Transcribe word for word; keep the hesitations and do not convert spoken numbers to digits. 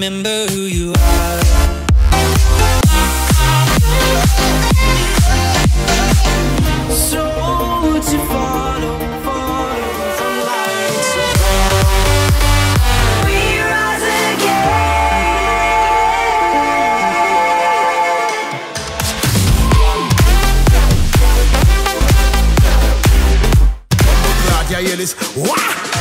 remember who you are. So to follow, follow from light to we rise again. Claudia Ellis, wah!